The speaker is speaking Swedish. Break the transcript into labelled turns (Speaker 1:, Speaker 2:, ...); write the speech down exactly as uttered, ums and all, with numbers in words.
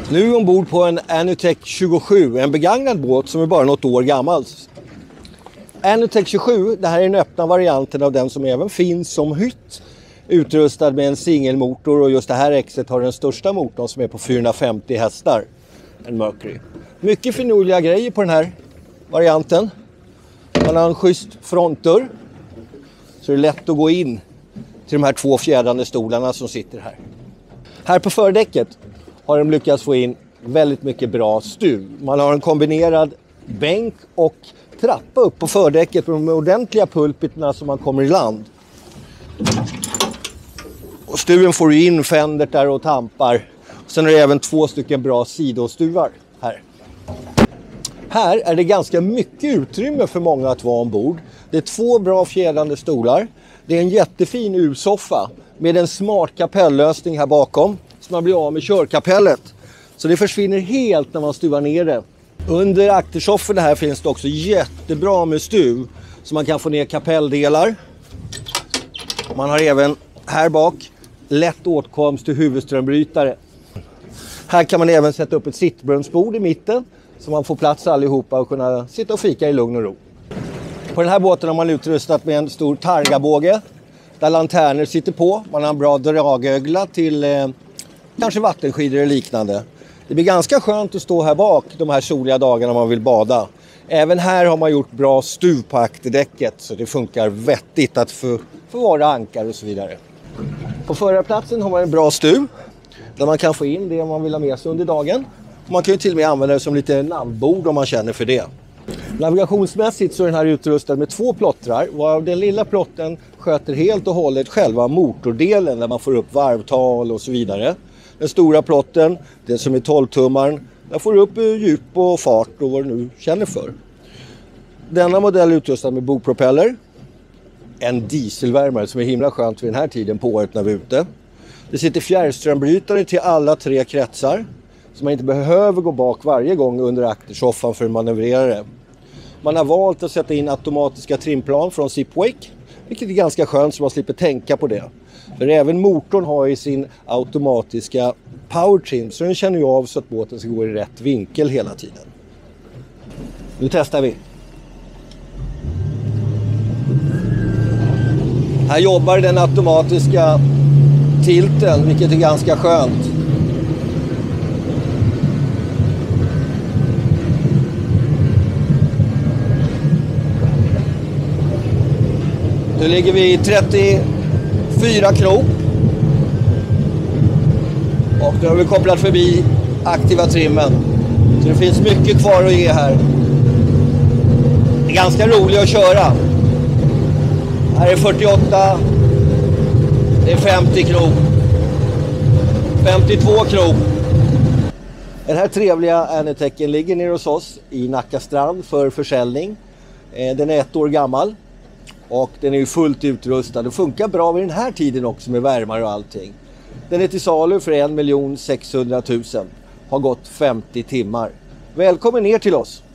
Speaker 1: Nu ombord på en Anutech tjugosju, en begagnad båt som är bara något år gammal. Anutech tjugosju, det här är den öppna varianten av den som även finns som hytt. Utrustad med en singelmotor, och just det här exet har den största motorn som är på fyrahundrafemtio hästar. En Mercury. Mycket finurliga grejer på den här varianten. Man har en schysst frontdörr. Så det är lätt att gå in till de här två fjädrade stolarna som sitter här. Här på fördäcket har de lyckats få in väldigt mycket bra stuv. Man har en kombinerad bänk och trappa upp på fördäcket med de ordentliga pulpiterna som man kommer i land. Och stuven får in fändert där och tampar. Sen är det även två stycken bra sidostuvar här. Här är det ganska mycket utrymme för många att vara ombord. Det är två bra fjädrade stolar. Det är en jättefin U-soffa med en smart kapellösning här bakom. Så man blir av med körkapellet. Så det försvinner helt när man stuvar ner det. Under aktersofforna här finns det också jättebra med stuv. Så man kan få ner kapelldelar. Man har även här bak lätt åtkomst till huvudströmbrytare. Här kan man även sätta upp ett sittbrunnsbord i mitten. Så man får plats allihopa och kunna sitta och fika i lugn och ro. På den här båten har man utrustat med en stor targabåge. Där lanterner sitter på. Man har en bra dragögla till eh, kanske vattenskidor eller liknande. Det blir ganska skönt att stå här bak de här soliga dagarna man vill bada. Även här har man gjort bra stuv på akterdäcket. Så det funkar vettigt att för, förvara ankar och så vidare. På förarplatsen har man en bra stuv. Där man kan få in det man vill ha med sig under dagen. Man kan ju till och med använda det som lite navbord om man känner för det. Navigationsmässigt så är den här utrustad med två plottrar. Varav den lilla plotten sköter helt och hållet själva motordelen. Där man får upp varvtal och så vidare. Den stora plotten, den som är tolv-tummaren. Där får du upp djup och fart och vad du nu känner för. Denna modell är utrustad med bogpropeller. En dieselvärmare som är himla skönt vid den här tiden på året när vi är ute. Det sitter fjärrströmbrytare till alla tre kretsar. Så man inte behöver gå bak varje gång under aktersoffan för att manövrera det. Man har valt att sätta in automatiska trimplan från Zipwake. Vilket är ganska skönt så man slipper tänka på det. För även motorn har ju sin automatiska power trim. Så den känner ju av så att båten ska gå i rätt vinkel hela tiden. Nu testar vi. Här jobbar den automatiska tilten, vilket är ganska skönt. Nu ligger vi i trettiofyra knop. Och nu har vi kopplat förbi aktiva trimmen. Så det finns mycket kvar att ge här. Det är ganska roligt att köra. Här är fyrtioåtta. Det är femtio knop. femtiotvå knop. Den här trevliga Anutechen ligger nere hos oss i Nacka strand för försäljning. Den är ett år gammal. Och den är ju fullt utrustad. Det funkar bra vid den här tiden också med värmare och allting. Den är till salu för en miljon sexhundratusen. Har gått femtio timmar. Välkommen ner till oss!